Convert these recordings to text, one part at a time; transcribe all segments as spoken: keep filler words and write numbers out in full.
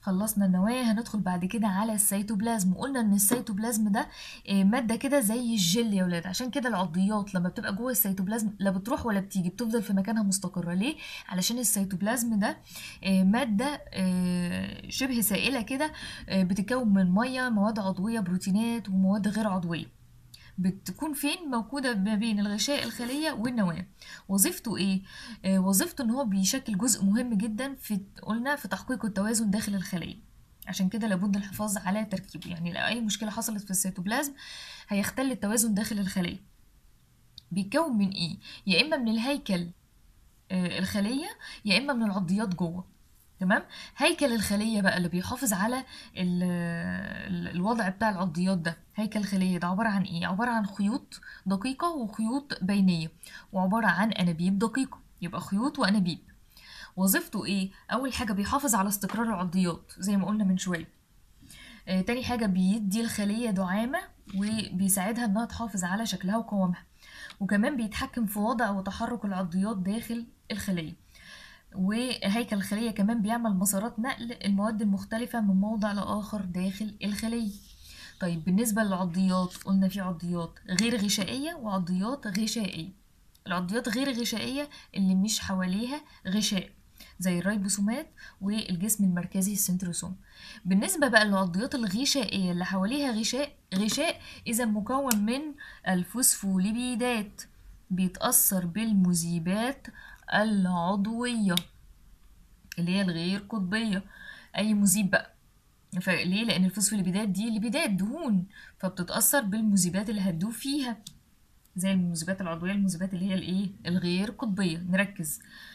خلصنا النواة، هندخل بعد كده على السيتوبلازم. وقلنا ان السيتوبلازم ده آه، مادة كده زي الجل يا ولاد. عشان كده العضيات لما بتبقى جوه السيتوبلازم لا بتروح ولا بتيجي، بتفضل في مكانها مستقرة. ليه؟ علشان السيتوبلازم ده آه، مادة آه، شبه سائلة كده، آه، بتتكون من مية، مواد عضوية، بروتينات، ومواد غير عضوية. بتكون فين؟ موجودة ما بين الغشاء الخلية والنواة. وظيفته ايه؟ آه وظيفته ان هو بيشكل جزء مهم جدا في، قلنا، في تحقيق التوازن داخل الخلية. عشان كده لابد الحفاظ على تركيبه. يعني لو اي مشكلة حصلت في السيتوبلازم هيختل التوازن داخل الخلية. بيتكون من ايه؟ يا اما من الهيكل آه الخلية، يا اما من العضيات جوه. تمام. هيكل الخلية بقى اللي بيحافظ على ال ال الوضع بتاع العضيات ده. هيكل الخلية ده عبارة عن ايه؟ عبارة عن خيوط دقيقة وخيوط بينية، وعبارة عن أنابيب دقيقة. يبقى خيوط وأنابيب. وظيفته ايه؟ أول حاجة بيحافظ على استقرار العضيات زي ما قلنا من شوية. آه تاني حاجة بيدي الخلية دعامة وبيساعدها انها تحافظ على شكلها وقوامها. وكمان بيتحكم في وضع وتحرك العضيات داخل الخلية. وهيكل الخلية كمان بيعمل مسارات نقل المواد المختلفة من موضع لآخر داخل الخلية. طيب بالنسبة للعضيات، قلنا في عضيات غير غشائية وعضيات غشائية. العضيات غير غشائية اللي مش حواليها غشاء، زي الريبوسومات والجسم المركزي السنتروسوم. بالنسبة بقى للعضيات الغشائية اللي حواليها غشاء غشاء إذا مكون من الفوسفوليبيدات، بيتأثر بالمذيبات العضوية اللي هي الغير قطبية. أي مذيب بقى. فليه؟ لأن الفوسفوليبيدات دي ليبيدات دهون، فبتتأثر بالمذيبات اللي هتدوب فيها، زي المذيبات العضوية، المذيبات اللي هي الإيه؟ الغير قطبية. نركز.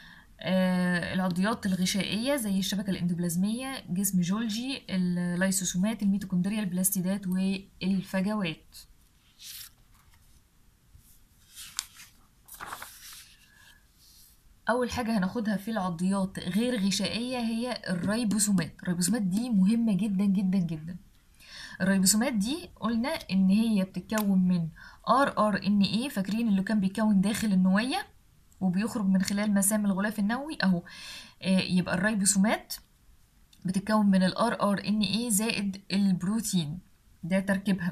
آه العضيات الغشائية زي الشبكة الإندوبلازمية، جسم جولجي، اللايسوسومات، الميتوكوندريا، البلاستيدات، والفجوات. اول حاجه هناخدها في العضيات غير غشائيه هي الريبوسومات. الريبوسومات دي مهمه جدا جدا جدا. الريبوسومات دي قلنا ان هي بتتكون من ار ار ان ايه. فاكرين اللي كان بيتكون داخل النويه وبيخرج من خلال مسام الغلاف النووي اهو. آه يبقى الريبوسومات بتتكون من الار ار ان ايه زائد البروتين. ده تركيبها.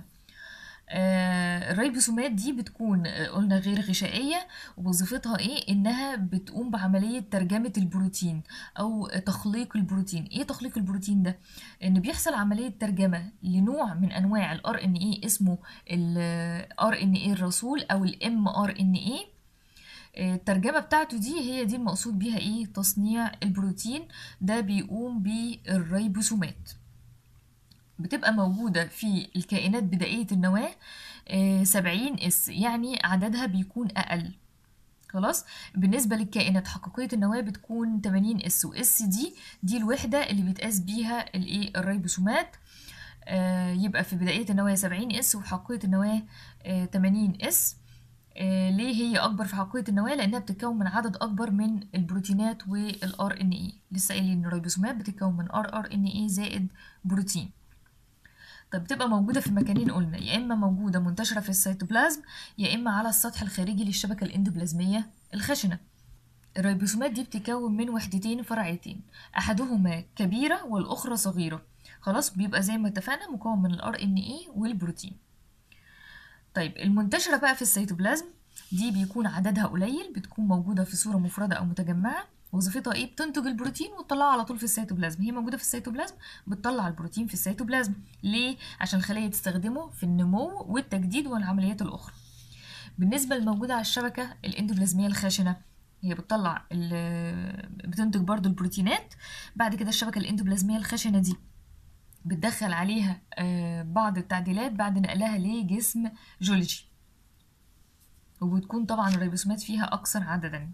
آه، الريبوسومات دي بتكون آه، قلنا غير غشائية. ووظيفتها ايه؟ انها بتقوم بعملية ترجمة البروتين او تخليق البروتين. ايه تخليق البروتين ده؟ ان بيحصل عملية ترجمة لنوع من انواع الار ان ايه اسمه الار ان ايه الرسول او الام ار ان ايه. الترجمة بتاعته دي هي دي المقصود بيها ايه؟ تصنيع البروتين. ده بيقوم بالريبوسومات. بتبقى موجودة في الكائنات بدائية النواة سبعين اس، يعني عددها بيكون أقل. خلاص. بالنسبة للكائنات حقيقية النواة بتكون تمانين اس، واس دي دي الوحدة اللي بيتقاس بيها الايه؟ الريبوسومات. آه يبقى في بدائية النواة سبعين اس، وفي حقيقية النواة آه تمانين اس. آه ليه هي أكبر في حقيقية النواة؟ لأنها بتتكون من عدد أكبر من البروتينات والار ان اي. لسه قايلين إن الريبوسومات بتتكون من ار ار ان اي زائد بروتين. طب بتبقى موجودة في مكانين قلنا، يا إما موجودة منتشرة في السيتوبلازم، يا إما على السطح الخارجي للشبكة الإندوبلازمية الخشنة. الريبوسومات دي بتتكون من وحدتين فرعيتين، أحدهما كبيرة والأخرى صغيرة. خلاص. بيبقى زي ما اتفقنا مكون من الار ان اي والبروتين. طيب المنتشرة بقى في السيتوبلازم دي بيكون عددها قليل، بتكون موجودة في صورة مفردة أو متجمعة. وظيفتها ايه؟ بتنتج البروتين وتطلعه على طول في السيتوبلازم. هي موجودة في السيتوبلازم، بتطلع البروتين في السيتوبلازم. ليه؟ عشان الخلية تستخدمه في النمو والتجديد والعمليات الأخرى. بالنسبة للموجودة على الشبكة الإندوبلازمية الخشنة، هي بتطلع بتنتج برضو البروتينات. بعد كده الشبكة الإندوبلازمية الخشنة دي بتدخل عليها بعض التعديلات بعد نقلها لجسم جولجي، وبتكون طبعا الريبوسومات فيها أكثر عددا.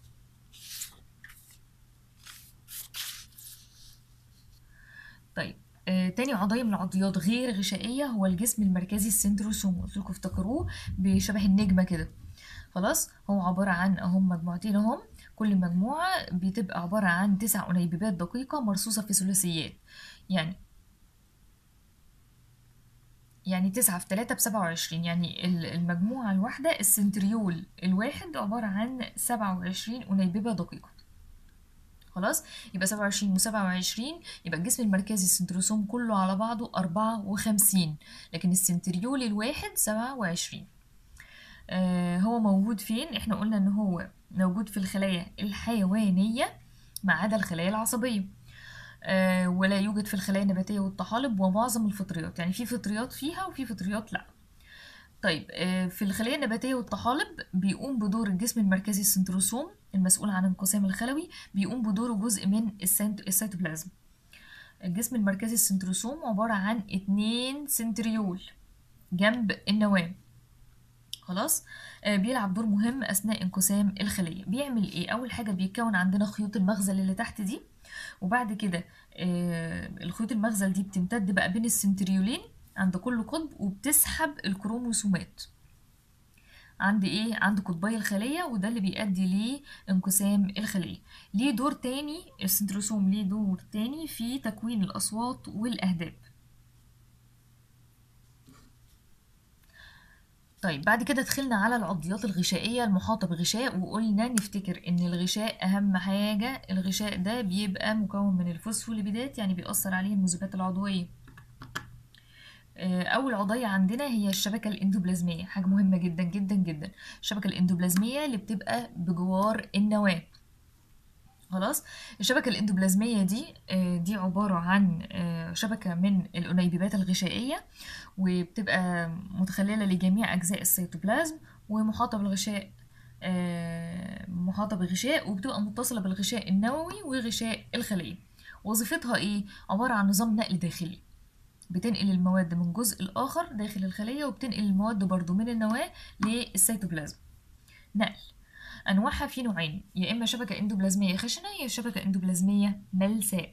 طيب آه، تاني عضية من العضيات غير غشائية هو الجسم المركزي السنتروسوم. قلت لكم افتكروه بشبه النجمة كده. خلاص. هو عبارة عن اهم مجموعتين اهم. كل مجموعة بتبقى عبارة عن تسع أنيبيبات دقيقة مرصوصة في ثلاثيات. يعني يعني تسعة في تلاتة بسبعة وعشرين. يعني المجموعة الواحدة السنتريول الواحد عبارة عن سبعة وعشرين أنيبيبة دقيقة. خلاص، يبقى سبعة وعشرين وسبعة وعشرين، يبقى الجسم المركزي السنتروسوم كله على بعضه أربعة وخمسين، لكن السنتريول الواحد سبعة وعشرين. آه هو موجود فين؟ احنا قلنا ان هو موجود في الخلايا الحيوانية ما عدا الخلايا العصبية، آه ولا يوجد في الخلايا النباتية والطحالب ومعظم الفطريات، يعني في فطريات فيها وفي فطريات لا. طيب آه في الخلايا النباتية والطحالب بيقوم بدور الجسم المركزي السنتروسوم المسؤول عن انقسام الخلوي، بيقوم بدوره جزء من السيت- السيتوبلازم. الجسم المركزي السنتروسوم عبارة عن اتنين سنتريول جنب النواة. خلاص، آه بيلعب دور مهم اثناء انقسام الخليه. بيعمل ايه؟ اول حاجه بيتكون عندنا خيوط المغزل اللي تحت دي، وبعد كده آه الخيوط المغزل دي بتمتد بقى بين السنتريولين عند كل قطب، وبتسحب الكروموسومات عند ايه؟ عند قطبي الخليه، وده اللي بيؤدي لانقسام الخليه. ليه دور تاني السنتروسوم، ليه دور تاني في تكوين الاصوات والاهداب. طيب بعد كده دخلنا على العضيات الغشائية المحاطة بغشاء، وقلنا نفتكر ان الغشاء اهم حاجة. الغشاء ده بيبقى مكون من الفوسفوليبيدات، يعني بيأثر عليه المذيبات العضوية. آه، اول عضية عندنا هي الشبكة الاندوبلازمية، حاجة مهمة جدا جدا جدا. الشبكة الاندوبلازمية اللي بتبقى بجوار النواة. خلاص، الشبكة الاندوبلازمية دي آه، دي عبارة عن آه، شبكة من الأنيبيبات الغشائية، وبتبقى متخللة لجميع أجزاء السيتوبلازم، ومحاطة بالغشاء، آه، محاطة بغشاء، وبتبقى متصلة بالغشاء النووي وغشاء الخلية. وظيفتها ايه؟ عبارة عن نظام نقل داخلي، بتنقل المواد من جزء الآخر داخل الخلية، وبتنقل المواد برضو من النواة للسيتوبلازم. نقل أنواعها في نوعين، يا إما شبكة اندوبلازمية خشنة يا شبكة اندوبلازمية ملساء.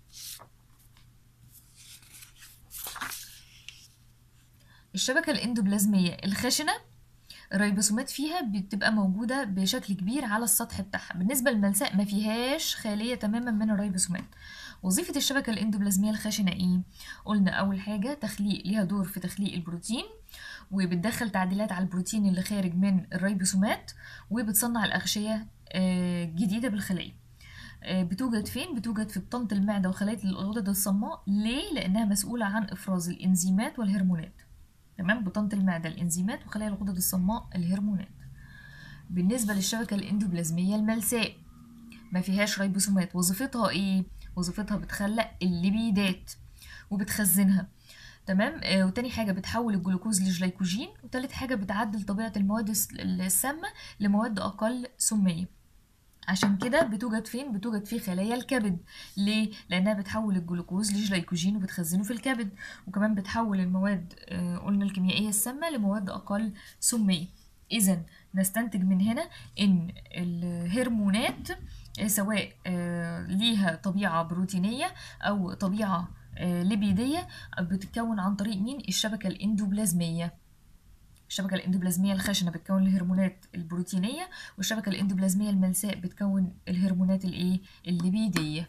الشبكة الاندوبلازمية الخشنة الريبوسومات فيها بتبقى موجودة بشكل كبير على السطح بتاعها. بالنسبة للملساء ما فيهاش خالية تماما من الريبوسومات. وظيفة الشبكة الاندوبلازمية الخشنة ايه؟ قلنا أول حاجة تخليق، ليها دور في تخليق البروتين، وبتدخل تعديلات على البروتين اللي خارج من الريبوسومات، وبتصنع الأغشية آه، جديدة بالخلية. آه، بتوجد فين؟ بتوجد في بطانة المعدة وخلايا الغدد الصماء. ليه؟ لأنها مسؤولة عن إفراز الإنزيمات والهرمونات. تمام، بطانة المعدة الإنزيمات، وخلايا الغدد الصماء الهرمونات. بالنسبة للشبكة الاندوبلازمية الملساء ما فيهاش ريبوسومات. وظيفتها ايه؟ وظيفتها بتخلق الليبيدات وبتخزنها. تمام، آه وتاني حاجة بتحول الجلوكوز لجليكوجين، وتالت حاجة بتعدل طبيعة المواد الس- السامة لمواد أقل سمية. عشان كده بتوجد فين؟ بتوجد في خلايا الكبد. ليه؟ لأنها بتحول الجلوكوز لجليكوجين وبتخزنه في الكبد، وكمان بتحول المواد آه، قلنا الكيميائية السامة لمواد أقل سمية. إذا نستنتج من هنا إن الهرمونات آه، سواء آه، ليها طبيعة بروتينية أو طبيعة آه، ليبيدية، بتتكون عن طريق مين؟ الشبكة الإندوبلازمية. الشبكة الإندوبلازمية الخشنة بتكون الهرمونات البروتينية، والشبكة الإندوبلازمية الملساء بتكون الهرمونات الإيه؟ الليبيدية.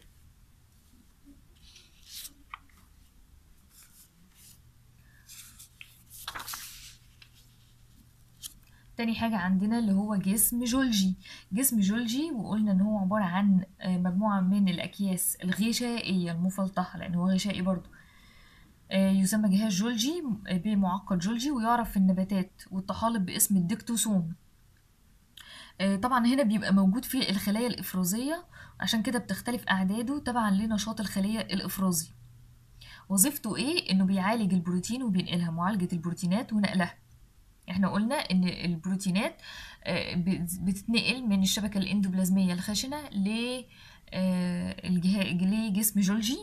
تاني حاجة عندنا اللي هو جسم جولجي. جسم جولجي، وقلنا ان هو عبارة عن آه، مجموعة من الأكياس الغشائية المفلطحة، لأن هو غشائي برضو. آه، يسمى جهاز جولجي بمعقد جولجي، ويعرف في النباتات والطحالب باسم الديكتوسوم. آه، طبعا هنا بيبقى موجود في الخلايا الإفرازية، عشان كده بتختلف أعداده تبعا لنشاط الخلية الإفرازي. وظيفته إيه؟ إنه بيعالج البروتين وبينقلها، معالجة البروتينات ونقلها. احنا قلنا إن البروتينات آه، بت- بتتنقل من الشبكة الإندوبلازمية الخشنة ل آه، الجها- لجسم جولجي،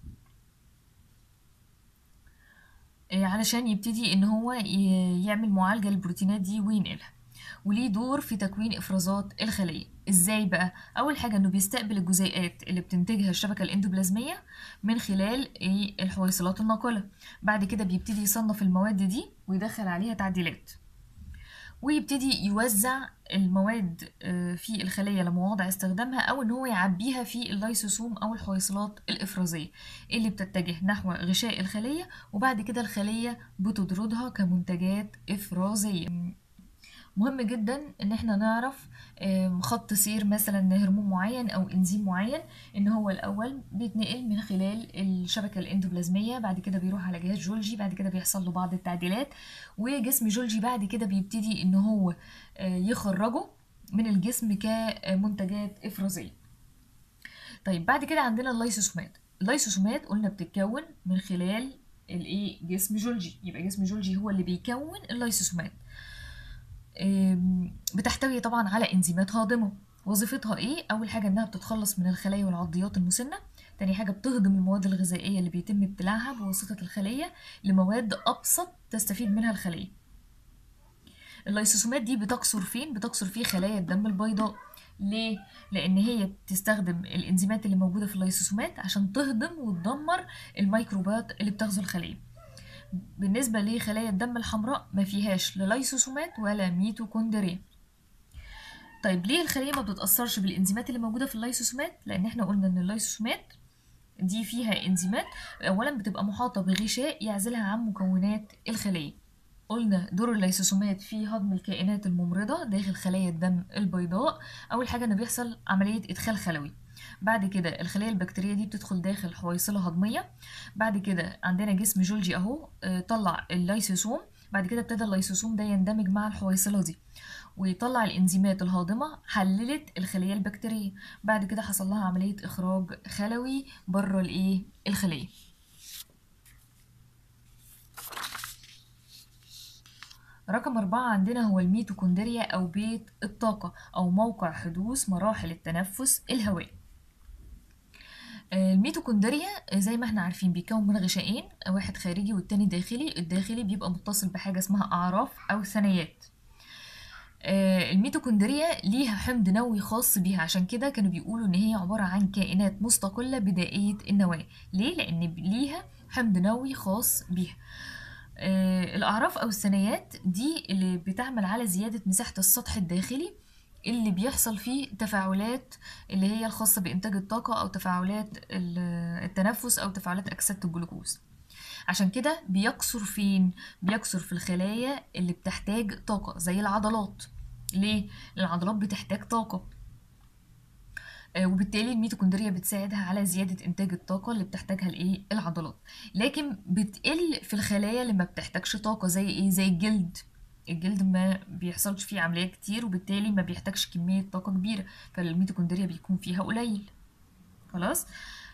آه، علشان يبتدي إن هو ي- يعمل معالجة للبروتينات دي وينقلها. وليه دور في تكوين افرازات الخليه. ازاي بقى؟ اول حاجه انه بيستقبل الجزيئات اللي بتنتجها الشبكه الاندوبلازميه من خلال ايه؟ الحويصلات الناقله. بعد كده بيبتدي يصنف المواد دي ويدخل عليها تعديلات، ويبتدي يوزع المواد آه، في الخليه لمواضع استخدامها، او ان هو يعبيها في اللايسوسوم او الحويصلات الافرازيه اللي بتتجه نحو غشاء الخليه، وبعد كده الخليه بتطردها كمنتجات افرازيه. مهم جدا ان احنا نعرف آم، خط سير مثلا هرمون معين او انزيم معين، ان هو الاول بيتنقل من خلال الشبكه الاندوبلازميه، بعد كده بيروح على جهاز جولجي، بعد كده بيحصل له بعض التعديلات، وجسم جولجي بعد كده بيبتدي ان هو آه، يخرجه من الجسم كمنتجات افرازيه. طيب بعد كده عندنا اللايسوسومات. اللايسوسومات قلنا بتتكون من خلال الايه جسم جولجي، يبقى جسم جولجي هو اللي بيكون اللايسوسومات. آم، بتحتوي طبعا على انزيمات هاضمه. وظيفتها ايه؟ اول حاجه انها بتتخلص من الخلايا والعضيات المسنه. تاني حاجه بتهضم المواد الغذائيه اللي بيتم ابتلاعها بواسطه الخليه لمواد ابسط تستفيد منها الخليه. اللايسوسومات دي بتكثر فين؟ بتكثر في خلايا الدم البيضاء. ليه؟ لان هي بتستخدم الانزيمات اللي موجوده في اللايسوسومات عشان تهضم وتدمر الميكروبات اللي بتغزو الخليه. بالنسبه لخلايا الدم الحمراء ما فيهاش لا لايسوسومات ولا ميتوكوندريا. طيب ليه الخليه ما بتتاثرش بالانزيمات اللي موجوده في اللايسوسومات؟ لان احنا قلنا ان اللايسوسومات دي فيها انزيمات اولا بتبقى محاطه بغشاء يعزلها عن مكونات الخليه. قلنا دور الليسوسومات في هضم الكائنات الممرضة داخل خلايا الدم البيضاء. أول حاجة إن بيحصل عملية إدخال خلوي، بعد كده الخلايا البكتيرية دي بتدخل داخل حويصلة هضمية، بعد كده عندنا جسم جولجي أهو آه، طلع الليسوسوم، بعد كده ابتدى الليسوسوم ده يندمج مع الحويصلة دي ويطلع الإنزيمات الهاضمة حللت الخلية البكتيرية، بعد كده حصل لها عملية إخراج خلوي بره الإيه الخلية. رقم أربعة عندنا هو الميتوكوندريا أو بيت الطاقة أو موقع حدوث مراحل التنفس الهوائي. آه، الميتوكوندريا زي ما احنا عارفين بيكون من غشائين، واحد خارجي والتاني داخلي. الداخلي بيبقى متصل بحاجة اسمها أعراف أو ثنايات. آه، الميتوكوندريا ليها حمض نووي خاص بيها، عشان كده كانوا بيقولوا إن هي عبارة عن كائنات مستقلة بدائية النواة. ليه؟ لأن ليها حمض نووي خاص بيها. آه، الأعراف أو الثنايات دي اللي بتعمل على زيادة مساحة السطح الداخلي اللي بيحصل فيه تفاعلات اللي هي الخاصة بإنتاج الطاقة أو تفاعلات ال- التنفس أو تفاعلات أكسدة الجلوكوز. عشان كده بيكثر فين؟ بيكثر في الخلايا اللي بتحتاج طاقة زي العضلات. ليه؟ لأن العضلات بتحتاج طاقة، آه، وبالتالي الميتوكوندريا بتساعدها على زيادة إنتاج الطاقة اللي بتحتاجها الإيه؟ العضلات. لكن بتقل في الخلايا اللي ما بتحتاجش طاقة زي إيه؟ زي الجلد. الجلد ما بيحصلش فيه عمليات كتير وبالتالي ما بيحتاجش كمية طاقة كبيرة، فالميتوكوندريا بيكون فيها قليل. خلاص؟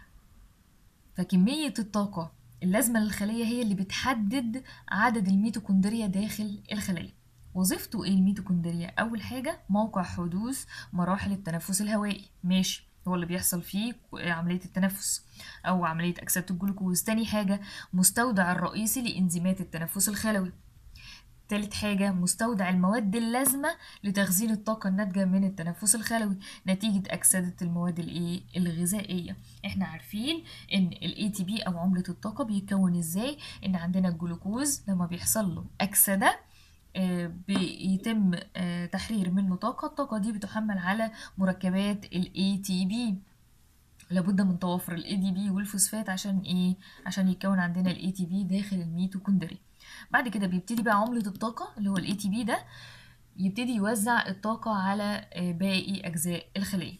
فكمية الطاقة اللازمة للخلية هي اللي بتحدد عدد الميتوكوندريا داخل الخلية. وظيفته ايه الميتوكوندريا؟ اول حاجة موقع حدوث مراحل التنفس الهوائي، ماشي، هو اللي بيحصل فيه عملية التنفس أو عملية أكسدة الجلوكوز. تاني حاجة مستودع الرئيسي لإنزيمات التنفس الخلوي. تالت حاجة مستودع المواد اللازمة لتخزين الطاقة الناتجة من التنفس الخلوي نتيجة أكسدة المواد الإيه؟ الغذائية. احنا عارفين ان ال إيه تي بي أو عملة الطاقة بيتكون ازاي؟ ان عندنا الجلوكوز لما بيحصل له أكسدة آه، بيتم آه، تحرير منه طاقة. الطاقة دي بتحمل على مركبات ال إيه تي بي. لابد من توافر ال إيه دي بي والفوسفات عشان ايه؟ عشان يتكون عندنا ال إيه تي بي داخل الميتوكوندريا. بعد كده بيبتدي بقى عملة الطاقة اللي هو ال إيه تي بي ده يبتدي يوزع الطاقة على آه، باقي أجزاء الخلية.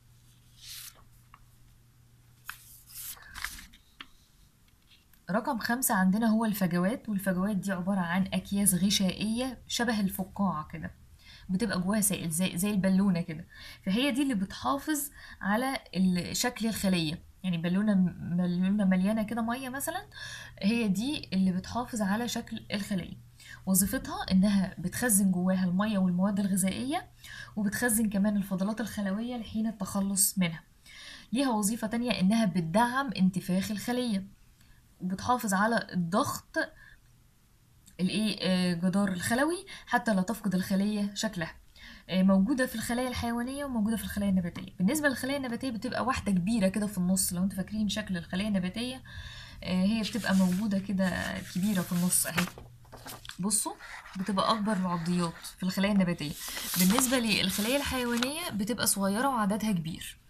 رقم خمسة عندنا هو الفجوات. والفجوات دي عبارة عن أكياس غشائية شبه الفقاعة كده، بتبقى جواها سائل زي زي البالونة كده. فهي دي اللي بتحافظ على ال- شكل الخلية. يعني بالونة بالونة مليانة كده مية مثلا، هي دي اللي بتحافظ على شكل الخلية. وظيفتها إنها بتخزن جواها المية والمواد الغذائية، وبتخزن كمان الفضلات الخلوية لحين التخلص منها. ليها وظيفة تانية إنها بتدعم انتفاخ الخلية، وبتحافظ على الضغط الايه آه، جدار الخلوي حتى لا تفقد الخلية شكلها. آه، موجودة في الخلايا الحيوانية وموجودة في الخلايا النباتية. بالنسبة للخلايا النباتية بتبقى واحدة كبيرة كده في النص. لو انتوا فاكرين شكل الخلايا النباتية، آه، هي بتبقى موجودة كده كبيرة في النص اهي. بصوا، بتبقى أكبر العضيات في الخلايا النباتية. بالنسبة للخلايا الحيوانية بتبقى صغيرة وعددها كبير.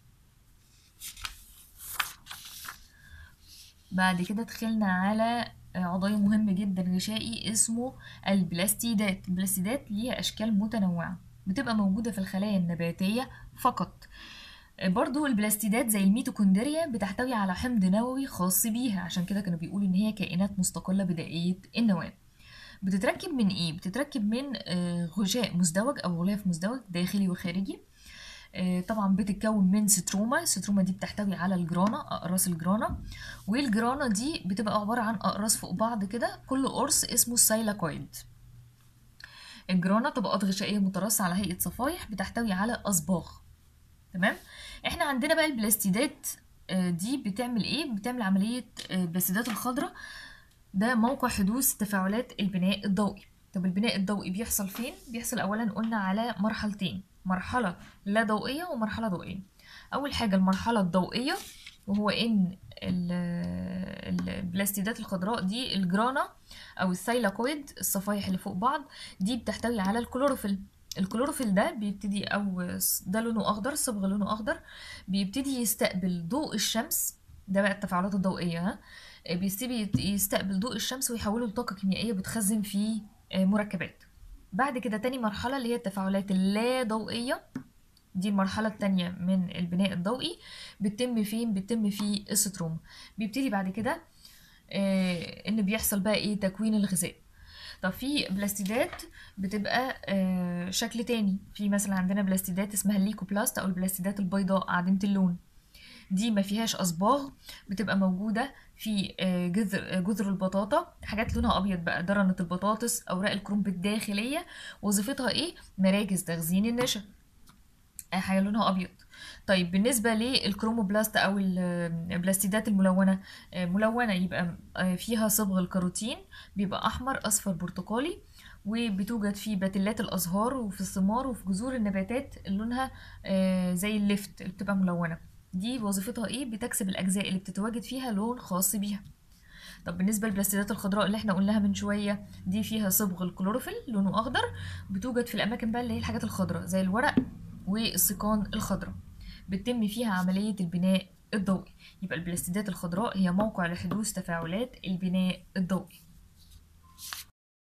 بعد كده دخلنا على عضوي مهم جدا غشائي اسمه البلاستيدات. البلاستيدات ليها أشكال متنوعة، بتبقى موجودة في الخلايا النباتية فقط. برضو البلاستيدات زي الميتوكوندريا بتحتوي على حمض نووي خاص بيها، عشان كده كانوا بيقولوا إن هي كائنات مستقلة بدائية النواة. بتتركب من إيه؟ بتتركب من آه، غشاء مزدوج أو غلاف مزدوج داخلي وخارجي. آه، طبعا بتتكون من ستروما. الستروما دي بتحتوي على الجرانا، أقراص الجرانا، والجرانا دي بتبقى عبارة عن أقراص فوق بعض كده، كل قرص اسمه السايلاكويد. الجرانا طبقات غشائية متراصة على هيئة صفائح بتحتوي على أصباغ. تمام. احنا عندنا بقى البلاستيدات آه، دي بتعمل ايه؟ بتعمل عملية آه، البلاستيدات الخضراء ده موقع حدوث تفاعلات البناء الضوئي. طب البناء الضوئي بيحصل فين؟ بيحصل اولا قلنا على مرحلتين، مرحلة لا ضوئية ومرحلة ضوئية. اول حاجة المرحلة الضوئية، وهو ان ال- البلاستيدات الخضراء دي الجرانا او الثايلاكويد، الصفائح اللي فوق بعض دي بتحتوي على الكلوروفيل. الكلوروفيل ده بيبتدي، او ده لونه اخضر، صبغ لونه اخضر، بيبتدي يستقبل ضوء الشمس. ده بقى التفاعلات الضوئية، ها، بيبتدي يستقبل ضوء الشمس ويحوله لطاقة كيميائية بتخزن في مركبات. بعد كده تاني مرحلة اللي هي التفاعلات اللا ضوئية، دي المرحلة التانية من البناء الضوئي، بتتم فين؟ بتتم في الستروم. بيبتدي بعد كده آه ان بيحصل بقى ايه؟ تكوين الغذاء. طب في بلاستيدات بتبقى آه شكل تاني، في مثلا عندنا بلاستيدات اسمها الليكوبلاست او البلاستيدات البيضاء عديمة اللون. دي ما فيهاش اصباغ، بتبقى موجودة في آه، جذر آه، جذر البطاطا، حاجات لونها ابيض بقى، درنة البطاطس، اوراق الكرنب الداخلية. وظيفتها ايه؟ مراكز تخزين النشا، آه، حاجة لونها ابيض. طيب بالنسبة للكروموبلاست او البلاستيدات الملونة، آه، ملونة يبقى آه، فيها صبغ الكاروتين، بيبقى احمر اصفر برتقالي، وبتوجد في باتلات الازهار وفي الثمار وفي جذور النباتات اللي لونها آه، زي الليفت اللي بتبقى ملونة. دي وظيفتها ايه؟ بتكسب الاجزاء اللي بتتواجد فيها لون خاص بيها. طب بالنسبه للبلاستيدات الخضراء اللي احنا قلناها من شويه، دي فيها صبغ الكلوروفيل لونه اخضر، بتوجد في الاماكن بقى اللي هي الحاجات الخضراء زي الورق والسيقان الخضراء، بتتم فيها عمليه البناء الضوئي. يبقى البلاستيدات الخضراء هي موقع لحدوث تفاعلات البناء الضوئي.